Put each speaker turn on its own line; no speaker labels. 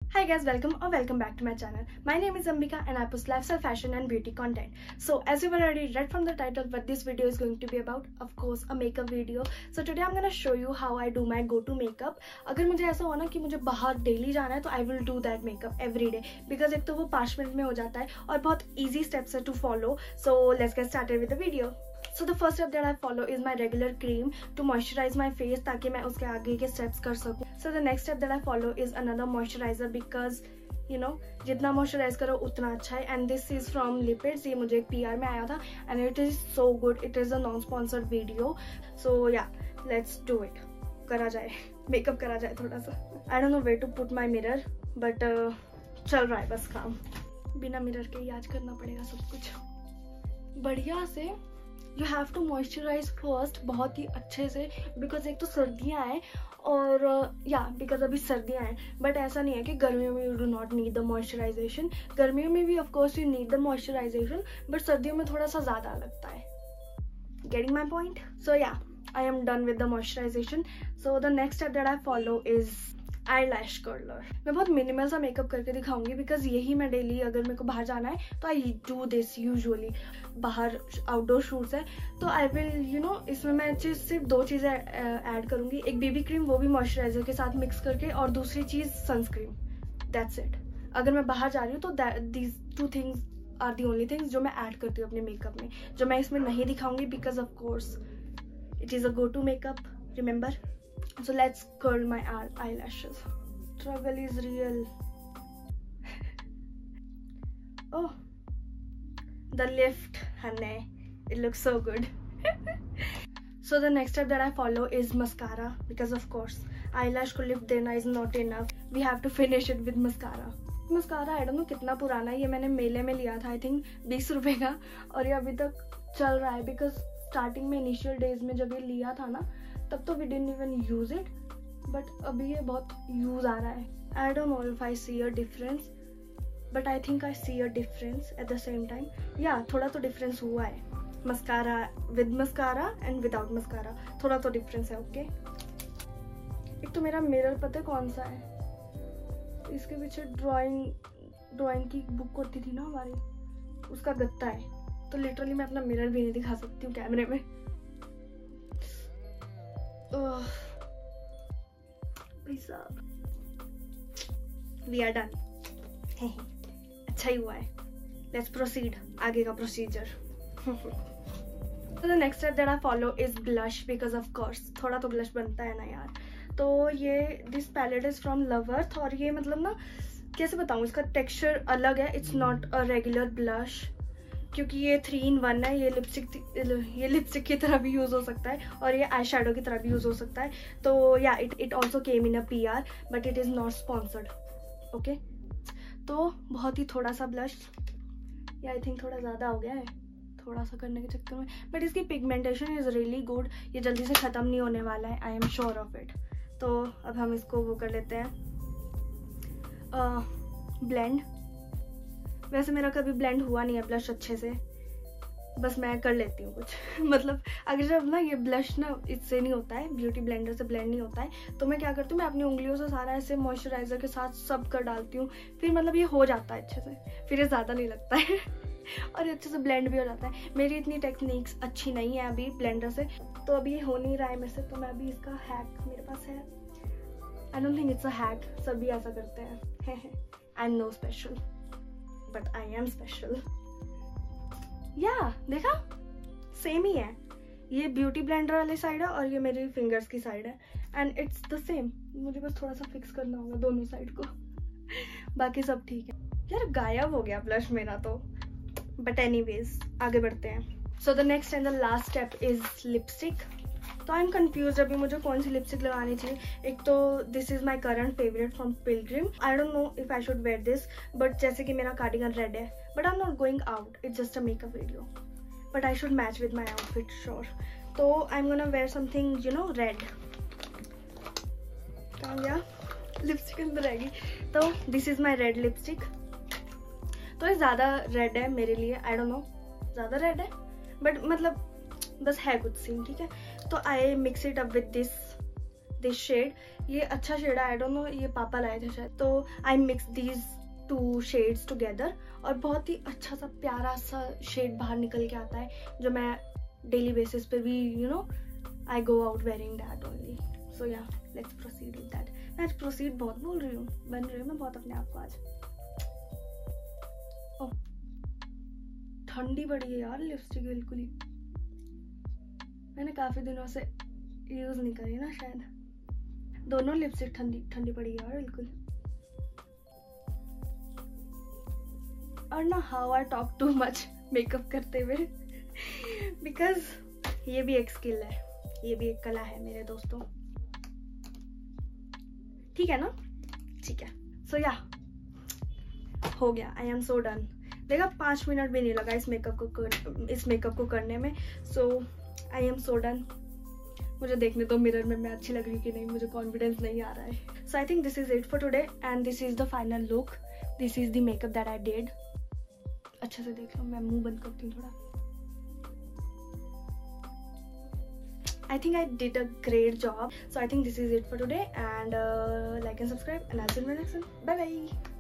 Hi guys, welcome or welcome back to my channel. My name is Ambika and I post lifestyle, fashion and beauty content. So as you've already read from the title, what this video is going to be about, of course a makeup video. So today I'm gonna show you how I do my go-to makeup. अगर मुझे ऐसा हो ना कि मुझे बाहर daily जाना है तो I will do that makeup every day because एक तो वो 5 मिनट में हो जाता है और बहुत easy steps है to follow. So let's get started with the video. So the first step that I follow is my regular cream to moisturize my face ताकि मैं उसके आगे के steps कर सकूँ. So the next step that I follow is another moisturizer because you know जितना moisturize करो उतना अच्छा है. And this is from Lipids. ये मुझे एक PR में आया था and it is so good. It is a non-sponsored video. So yeah, let's do it. करा जाए, makeup करा जाए थोड़ा सा. I don't know where to put my mirror but चल रहा है बस काम. बिना मिरर के ही आज करना पड़ेगा सब कुछ. बढ़िया से you have to moisturise first बहुत ही अच्छे से बिकॉज एक तो सर्दियाँ हैं और या बिकॉज अभी सर्दियाँ हैं बट ऐसा नहीं है कि गर्मियों में you do not need the moisturisation. गर्मियों में भी of course you need the moisturisation but सर्दियों में थोड़ा सा ज़्यादा लगता है. Getting my point? सो या I am done with the moisturization. So the next step that I follow is eyelash curler. मैं बहुत मिनिमल सा मेकअप करके दिखाऊंगी बिकॉज यही मैं डेली अगर मेरे को बाहर जाना है तो आई डू दिस यूजुअली. बाहर आउटडोर शूट्स है तो आई विल यू नो इसमें मैं सिर्फ 2 चीज़ें ऐड करूंगी. एक बेबी क्रीम वो भी मॉइस्चराइजर के साथ मिक्स करके और दूसरी चीज़ सनस्क्रीन. That's it. अगर मैं बाहर जा रही हूँ तो these 2 things are the only things जो मैं ऐड करती हूँ अपने मेकअप में, जो मैं इसमें नहीं दिखाऊंगी because of course it is a go-to makeup, remember? So let's curl my eyelashes. Struggle is real. Oh, the lift, honey. It looks so good. So the next step that I follow is mascara because of course eyelash को lift देना is not enough. We have to finish it with mascara. Mascara I don't know कितना पुराना है. ये मैंने मेले में लिया था आई थिंक 20 रुपए का और ये अभी तक चल रहा है बिकॉज स्टार्टिंग में इनिशियल डेज में जब ये लिया था ना तब तो we didn't even use it but अभी ये बहुत यूज आ रहा है. I don't know if I see a difference but I think I see a difference at the same time. या थोड़ा तो डिफरेंस हुआ है. Mascara with mascara and without mascara थोड़ा तो डिफरेंस है. ओके एक तो मेरा मिरर पता है कौन सा है, इसके पीछे ड्राइंग की बुक होती थी ना हमारी, उसका गत्ता है तो लिटरली मैं अपना मिरर भी नहीं दिखा सकती हूँ कैमरे में. We are done. अच्छा ही हुआ है. लेट्स प्रोसीड आगे का प्रोसीजर. तो the next step that I follow is blush because of course थोड़ा तो ब्लश बनता है ना यार. तो ये this palette is from Lovarth और ये मतलब ना कैसे बताऊँ, इसका टेक्सचर अलग है. It's not a regular blush क्योंकि ये 3 in 1 है. ये लिपस्टिक की तरह भी यूज़ हो सकता है और ये आई शेडो की तरह भी यूज़ हो सकता है. तो yeah it also came in a PR but it is not sponsored. Okay तो बहुत ही थोड़ा सा ब्लश, या आई थिंक थोड़ा ज़्यादा हो गया है थोड़ा सा करने के चक्कर में बट इसकी पिगमेंटेशन इज़ रियली गुड. ये जल्दी से ख़त्म नहीं होने वाला है. I am sure of it. तो अब हम इसको वो कर लेते हैं ब्लेंड. वैसे मेरा कभी ब्लेंड हुआ नहीं है ब्लश अच्छे से, बस मैं कर लेती हूँ कुछ. मतलब अगर जब ना ये ब्लश ना इससे नहीं होता है, ब्यूटी ब्लेंडर से ब्लेंड नहीं होता है तो मैं क्या करती हूँ, मैं अपनी उंगलियों से सारा ऐसे मॉइस्चराइजर के साथ सब कर डालती हूँ. फिर मतलब ये हो जाता है अच्छे से, फिर ये ज़्यादा नहीं लगता है और ये अच्छे से ब्लेंड भी हो जाता है. मेरी इतनी टेक्निक्स अच्छी नहीं है अभी ब्लेंडर से तो अभी ये हो नहीं रहा है मेरे से. तो मैं अभी इसका हैक मेरे पास है. I don't think it's a hack, सभी ऐसा करते हैं. I am no special but I am special. Yeah देखा सेम ही है. ये ब्यूटी ब्लेंडर वाली साइड है और ये मेरी फिंगर्स की साइड है एंड इट्स द सेम. मुझे बस थोड़ा सा फिक्स करना होगा दोनों साइड को, बाकी सब ठीक है. यार गायब हो गया ब्लश मेरा तो, बट एनीवेज आगे बढ़ते हैं. So the next and the last step is lipstick. तो आई एम कन्फ्यूज अभी मुझे कौन सी लिपस्टिक लगानी चाहिए. एक तो this is my current favourite from Pilgrim. I don't know if I should wear this but जैसे कि मेरा कार्डिगन रेड है but I am not going out, it's just a makeup video but I should match with my outfit sure. तो I am gonna wear something you know red. कहाँ गया lipstick अंदर रहेगी. तो this is my red lipstick. तो ये ज़्यादा red है मेरे लिए. आई डोंट नो ज़्यादा रेड है बट मतलब बस है कुछ सीन. ठीक है तो I mix it up with this this shade, ये अच्छा शेड है, आई डोंट नो, ये पापा लाए थे शायद, तो I mix these 2 shades together और बहुत ही अच्छा सा प्यारा सा शेड बाहर निकल के आता है, जो मैं डेली बेसिस पे भी you know I go out wearing that only. So yeah let's proceed with that. मैं आज प्रोसीड बहुत बोल रही हूँ, बन रही हूँ मैं बहुत अपने आप को आज. ओह ठंडी पड़ी है यार लिपस्टिक बिल्कुल ही, मैंने काफी दिनों से यूज नहीं करी ना शायद. दोनों लिपस्टिक ठंडी ठंडी पड़ी है यार बिल्कुल. और ना how I talk too much makeup करते हुए बिकॉज ये भी एक स्किल है, ये भी एक कला है मेरे दोस्तों. ठीक है ना, ठीक है. सो या हो गया, आई एम सो डन. देखा 5 मिनट भी नहीं लगा इस मेकअप को करने में. So I am so done. मुझे देखने दो मिरर में मैं अच्छी लग रही कि नहीं, मुझे कॉन्फिडेंस नहीं आ रहा है. So I think this is it for today and this is the final look. This is the makeup that I did. अच्छे से देख लो, मैं मुंह बंद करती हूँ थोड़ा. I think I did a great job. So I think this is it for today, and like and subscribe, and I'll see you in the next one. Bye bye.